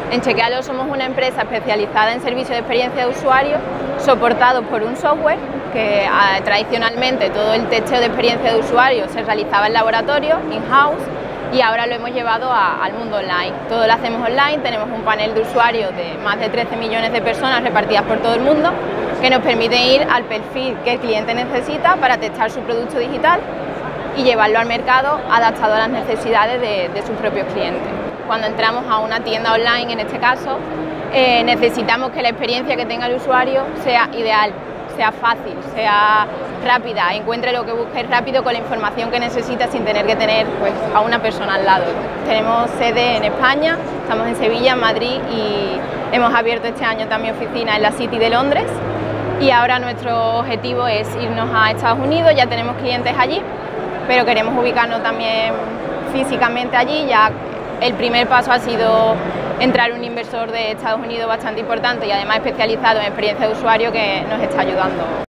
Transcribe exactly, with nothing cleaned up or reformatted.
En Chequealo somos una empresa especializada en servicios de experiencia de usuario, soportados por un software que a, tradicionalmente todo el testeo de experiencia de usuario se realizaba en laboratorio, in-house, y ahora lo hemos llevado a, al mundo online. Todo lo hacemos online, tenemos un panel de usuarios de más de trece millones de personas repartidas por todo el mundo, que nos permite ir al perfil que el cliente necesita para testar su producto digital y llevarlo al mercado adaptado a las necesidades de, de sus propios clientes. Cuando entramos a una tienda online, en este caso, eh, necesitamos que la experiencia que tenga el usuario sea ideal, sea fácil, sea rápida, encuentre lo que busque rápido con la información que necesita sin tener que tener pues, a una persona al lado. Tenemos sede en España, estamos en Sevilla, en Madrid y hemos abierto este año también oficina en la City de Londres y ahora nuestro objetivo es irnos a Estados Unidos, ya tenemos clientes allí, pero queremos ubicarnos también físicamente allí. Ya el primer paso ha sido entrar un inversor de Estados Unidos bastante importante y además especializado en experiencia de usuario que nos está ayudando.